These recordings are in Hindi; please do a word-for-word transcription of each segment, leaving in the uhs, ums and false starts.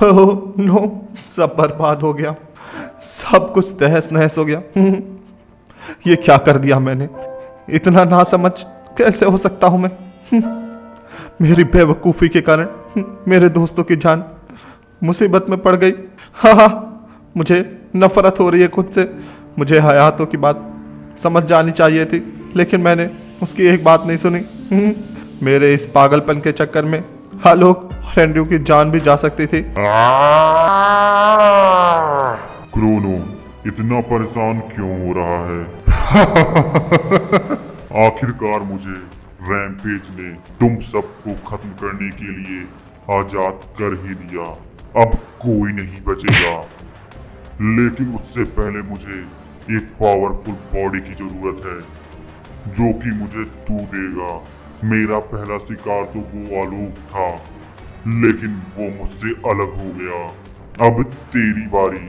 ओह नो, सब बर्बाद हो गया, सब कुछ तहस नहस हो गया। ये क्या कर दिया मैंने? इतना नासमझ कैसे हो सकता हूं मैं? मेरी बेवकूफ़ी के कारण मेरे दोस्तों की जान मुसीबत में पड़ गई। हाँ हाँ, मुझे नफरत हो रही है खुद से। मुझे हयातों की बात समझ जानी चाहिए थी, लेकिन मैंने उसकी एक बात नहीं सुनी। मेरे इस पागलपन के चक्कर में आलोक और एंड्रयू की जान भी जा सकती थी। क्रोनो, इतना परेशान क्यों हो रहा है? आखिरकार मुझे रैम्पेज ने तुम सबको खत्म करने के लिए आजाद कर ही दिया। अब कोई नहीं बचेगा, लेकिन उससे पहले मुझे एक पावरफुल बॉडी की जरूरत है, जो कि मुझे तू देगा। मेरा पहला शिकार तो वो आलोक था, लेकिन वो मुझसे अलग हो गया। अब तेरी बारी।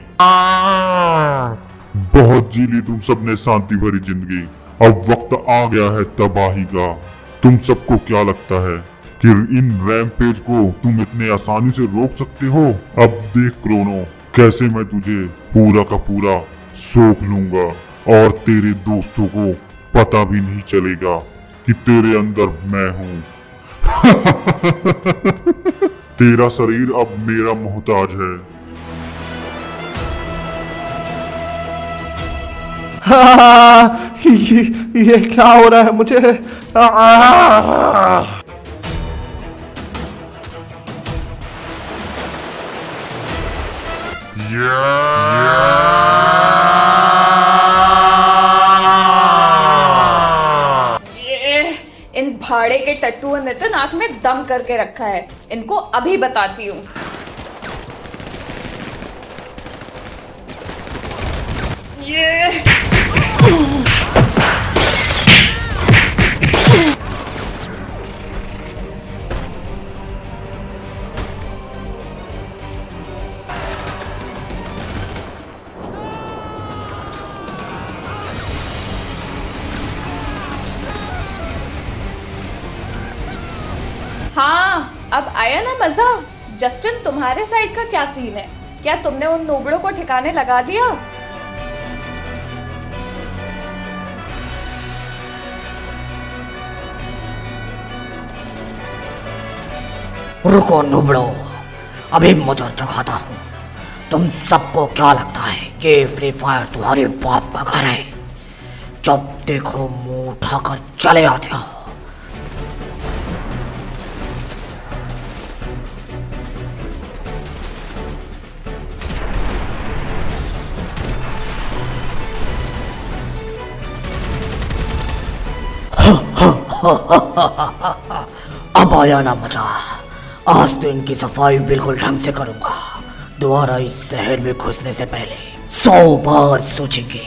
बहुत जी ली तुम सबने शांति भरी जिंदगी, अब वक्त आ गया है तबाही का। तुम सबको क्या लगता है कि इन रैम्पेज को तुम इतने आसानी से रोक सकते हो? अब देख क्रोनो, कैसे मैं तुझे पूरा का पूरा सोख लूंगा और तेरे दोस्तों को पता भी नहीं चलेगा कि तेरे अंदर मैं हूं। तेरा शरीर अब मेरा मोहताज है। हाँ, ये, ये क्या हो रहा है मुझे? ये इन भाड़े के टट्टुओं ने तो नाक में दम करके रखा है। इनको अभी बताती हूँ। ये हाँ, अब आया ना मजा। जस्टिन, तुम्हारे साइड का क्या सीन है? क्या तुमने उन नोबड़ों को ठिकाने लगा दिया? रुको नोबड़ो, अभी मुझे चखाता हूँ। तुम सबको क्या लगता है कि फ्री फायर तुम्हारे बाप का घर है? जब देखो मुंह उठाकर चले आते हो। अब आया ना मजा। आज तो इनकी सफाई बिल्कुल ढंग से करूंगा। दोबारा इस शहर में घुसने से पहले सौ बार सोचेंगे।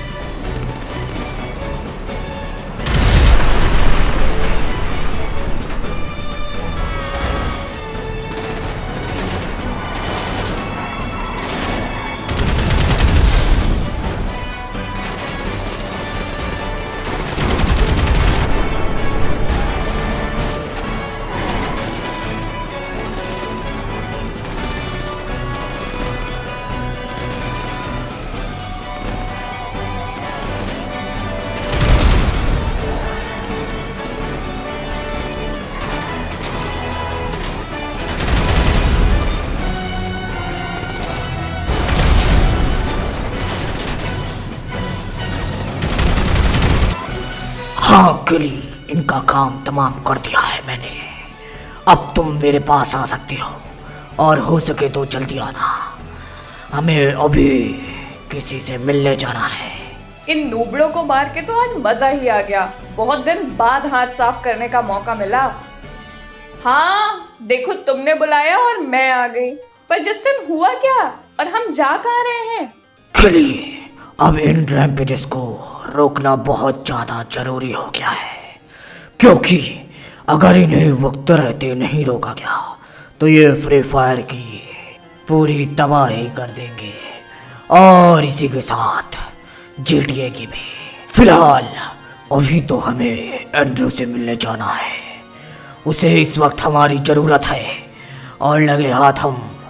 हाँ गिली, इनका काम तमाम कर दिया है मैंने। अब तुम मेरे पास आ सकते हो, और हो सके तो जल्दी आना। हमें अभी किसी से मिलने जाना है। इन नूबड़ों को मार के तो आज मजा ही आ गया। बहुत दिन बाद हाथ साफ करने का मौका मिला। हाँ देखो, तुमने बुलाया और मैं आ गई। पर जस्टिन, हुआ क्या और हम जा कहाँ रहे हैं? गिली, अब इन रैम्पेजेस को रोकना बहुत ज्यादा जरूरी हो गया है, क्योंकि अगर इन्हें वक्त रहते नहीं रोका गया तो ये फ्री फायर की पूरी तबाही कर देंगे, और इसी के साथ जीटीए की भी। फिलहाल अभी तो हमें एंड्रयू से मिलने जाना है। उसे इस वक्त हमारी जरूरत है, और लगे हाथ हम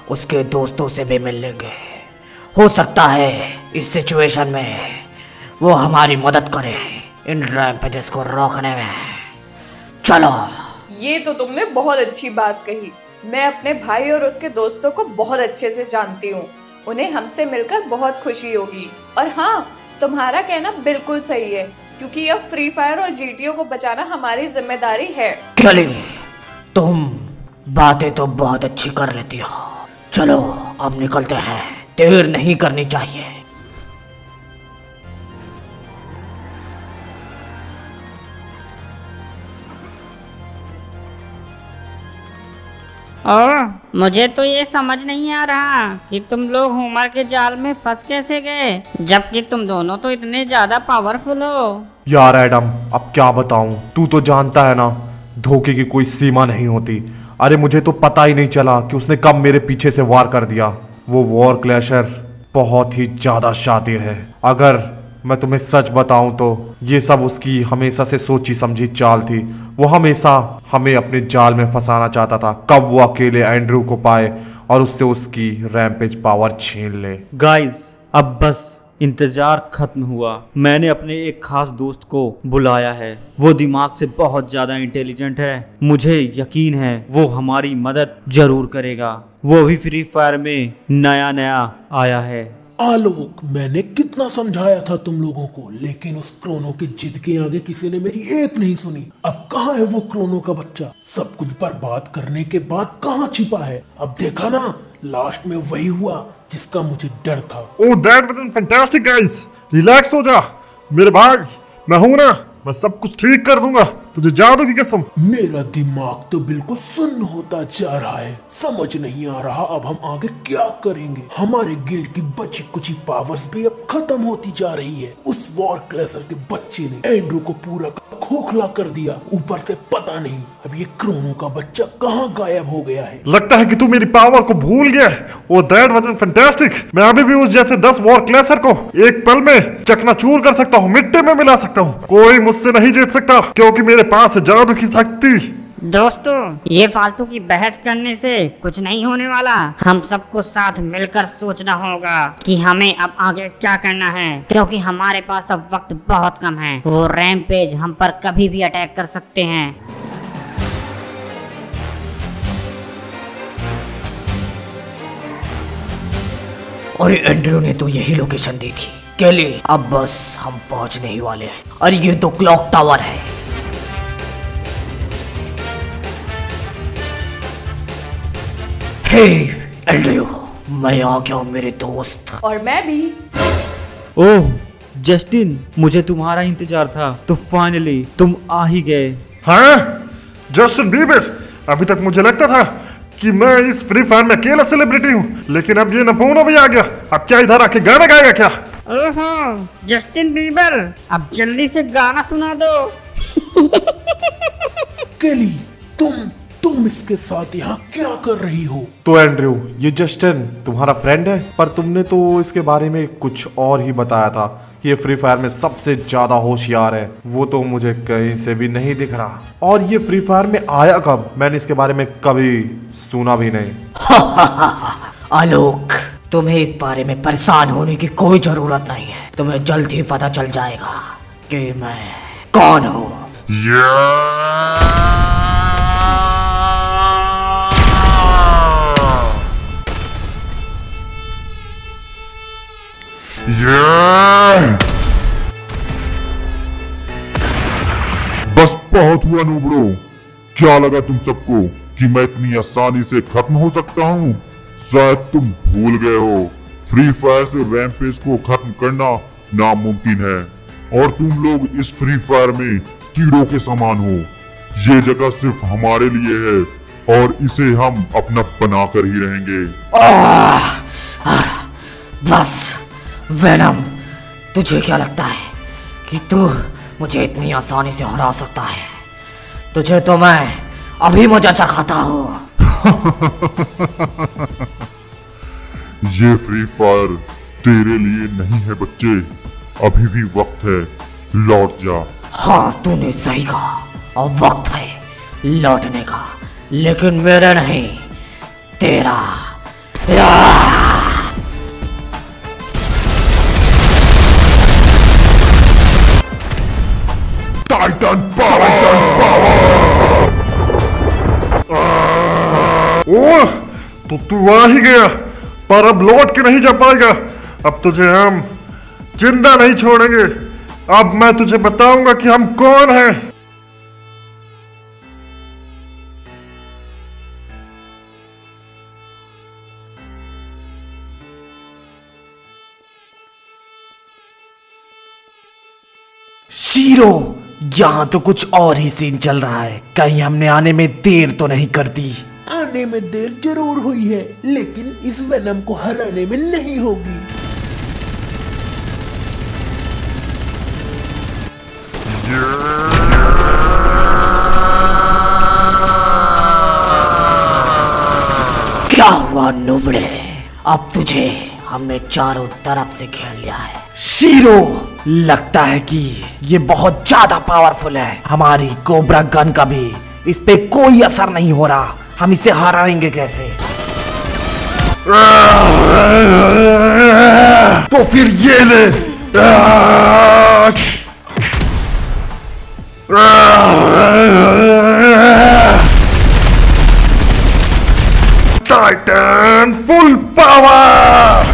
उसके दोस्तों से भी मिल लेंगे। हो सकता है इस सिचुएशन में वो हमारी मदद करे इन रैम्पेजेस को रोकने में। चलो। ये तो तुमने बहुत अच्छी बात कही। मैं अपने भाई और उसके दोस्तों को बहुत अच्छे से जानती हूँ। उन्हें हमसे मिलकर बहुत खुशी होगी। और हाँ, तुम्हारा कहना बिल्कुल सही है, क्योंकि अब फ्री फायर और जीटीओ को बचाना हमारी जिम्मेदारी है। केली, तुम बातें तो बहुत अच्छी कर लेती हो। चलो अब निकलते हैं, देर नहीं करनी चाहिए। और मुझे तो ये समझ नहीं आ रहा कि तुम लोग होमर के जाल में फंस कैसे गए, जबकि तुम दोनों तो इतने ज्यादा पावरफुल हो। यार एडम, अब क्या बताऊं, तू तो जानता है ना, धोखे की कोई सीमा नहीं होती। अरे मुझे तो पता ही नहीं चला कि उसने कब मेरे पीछे से वार कर दिया। वो वॉर क्लैशर बहुत ही ज्यादा शातिर है। अगर मैं तुम्हें सच बताऊं तो ये सब उसकी हमेशा से सोची समझी चाल थी। वो हमेशा हमें अपने जाल में फंसाना चाहता था। कब वो अकेले एंड्रू को पाए और उससे उसकी रैम्पेज पावर छीन ले। गाइस, अब बस इंतजार खत्म हुआ। मैंने अपने एक खास दोस्त को बुलाया है। वो दिमाग से बहुत ज्यादा इंटेलिजेंट है। मुझे यकीन है वो हमारी मदद जरूर करेगा। वो भी फ्री फायर में नया नया आया है। आलोक, मैंने कितना समझाया था तुम लोगों को, लेकिन उस क्रोनो की जिद के आगे किसी ने मेरी एक नहीं सुनी। अब कहाँ है वो क्रोनो का बच्चा? सब कुछ बर्बाद करने के बाद कहाँ छिपा है? अब देखा ना, लास्ट में वही हुआ जिसका मुझे डर था। Oh that was fantastic guys, relax हो जा मेरे भाई, मैं हूं ना, मैं सब कुछ ठीक कर दूंगा, तुझे जादू की कसम। मेरा दिमाग तो बिल्कुल सुन्न होता जा रहा है। समझ नहीं आ रहा अब हम आगे क्या करेंगे। हमारे गिल्ड की बची कुची पावर्स भी अब खत्म होती जा रही है। उस वॉर क्लैशर के बच्चे ने एंड्रू को पूरा खोखला कर दिया। ऊपर से पता नहीं अब ये क्रोनो का बच्चा कहाँ गायब हो गया है। लगता है कि तू मेरी पावर को भूल गया है। Oh that was fantastic. मैं अभी भी उस जैसे दस वॉर क्लैशर को एक पल में चकनाचूर कर सकता हूँ, मिट्टी में मिला सकता हूँ। कोई मुझसे नहीं जीत सकता, क्योंकि मेरे पास है जादू की शक्ति। दोस्तों, ये फालतू की बहस करने से कुछ नहीं होने वाला। हम सबको साथ मिलकर सोचना होगा कि हमें अब आगे क्या करना है, क्योंकि हमारे पास अब वक्त बहुत कम है। वो रैम्पेज हम पर कभी भी अटैक कर सकते हैं। और एंड्रू ने तो यही लोकेशन दी थी। केली, अब बस हम पहुंचने ही वाले हैं। और ये तो क्लॉक टावर है। हे एंड्रू, मैं आ गया हूँ मेरे दोस्त। और मैं भी। ओह जस्टिन, मुझे तुम्हारा इंतजार था, तो फाइनली तुम आ ही गए। हाँ जस्टिन बीबर, अभी तक मुझे लगता था कि मैं इस फ्री फायर में अकेला सेलिब्रिटी हूँ, लेकिन अब ये नपूनो भी आ गया। अब क्या इधर आके गाना गाएगा क्या? ओहो जस्टिन बीबर, अब जल्दी से गाना सुना दो। केली, तुम तुम इसके साथ यहाँ क्या कर रही हो? तो एंड्रू, ये जस्टिन तुम्हारा फ्रेंड है, पर तुमने तो इसके बारे में कुछ और ही बताया था। ये फ्री फायर में सबसे ज्यादा होशियार है। वो तो मुझे कहीं से भी नहीं दिख रहा। और ये फ्री फायर में आया कब? मैंने इसके बारे में कभी सुना भी नहीं। आलोक, तुम्हें इस बारे में परेशान होने की कोई जरूरत नहीं है। तुम्हें जल्द ही पता चल जाएगा कि मैं कौन हूँ। बस बहुत हुआ नूबड़ो। क्या लगा तुम सबको कि मैं इतनी आसानी से खत्म हो सकता हूँ? शायद तुम भूल गए हो, फ्री फायर से रैम्पेज को खत्म करना नामुमकिन है, और तुम लोग इस फ्री फायर में कीड़ों के समान हो। ये जगह सिर्फ हमारे लिए है, और इसे हम अपना बनाकर ही रहेंगे। आह, आह, बस वेनम, तुझे क्या लगता है कि तू मुझे इतनी आसानी से हरा सकता है? तुझे तो मैं अभी मजा चखाता हूँ। ये फ्री फायर तेरे लिए नहीं है बच्चे, अभी भी वक्त है, लौट जा। हाँ, तूने सही कहा, और वक्त है लौटने का, लेकिन मेरा नहीं, तेरा। Titan power. ओह, तो तू आ ही गया, पर अब लौट के नहीं जा पाएगा। अब तुझे हम जिंदा नहीं छोड़ेंगे। अब मैं तुझे बताऊंगा कि हम कौन हैं। शीरो, यहाँ तो कुछ और ही सीन चल रहा है। कहीं हमने आने में देर तो नहीं कर दी? आने में देर जरूर हुई है, लेकिन इस वेनम को हराने में नहीं होगी। क्या हुआ नुबड़े? अब तुझे हमने चारों तरफ से घेर लिया है। शीरो, लगता है कि ये बहुत ज्यादा पावरफुल है। हमारी कोबरा गन का भी इस पे कोई असर नहीं हो रहा। हम इसे हराएंगे कैसे? तो फिर ये ले। Titan full power.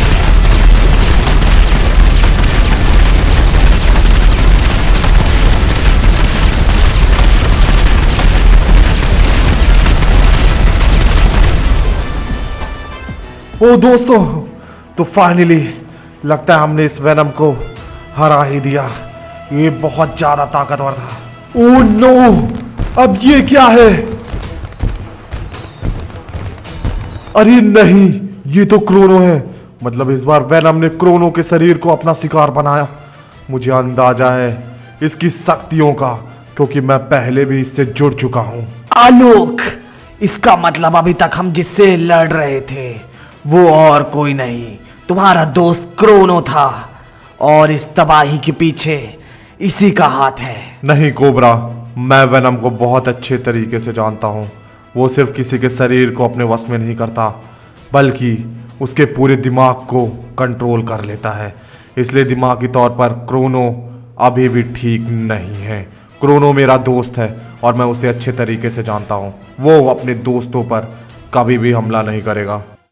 ओ दोस्तों, तो फाइनली लगता है हमने इस वेनम को हरा ही दिया। ये बहुत ज्यादा ताकतवर था। ओ नो, अब ये क्या है? अरे नहीं, ये तो क्रोनो है। मतलब इस बार वेनम ने क्रोनो के शरीर को अपना शिकार बनाया। मुझे अंदाजा है इसकी शक्तियों का, क्योंकि मैं पहले भी इससे जुड़ चुका हूं। आलोक, इसका मतलब अभी तक हम जिससे लड़ रहे थे वो और कोई नहीं, तुम्हारा दोस्त क्रोनो था। और इस तबाही के पीछे इसी का हाथ है। नहीं कोबरा, मैं वेनम को बहुत अच्छे तरीके से जानता हूँ। वो सिर्फ किसी के शरीर को अपने वश में नहीं करता, बल्कि उसके पूरे दिमाग को कंट्रोल कर लेता है। इसलिए दिमागी तौर पर क्रोनो अभी भी ठीक नहीं है। क्रोनो मेरा दोस्त है और मैं उसे अच्छे तरीके से जानता हूँ। वो अपने दोस्तों पर कभी भी हमला नहीं करेगा।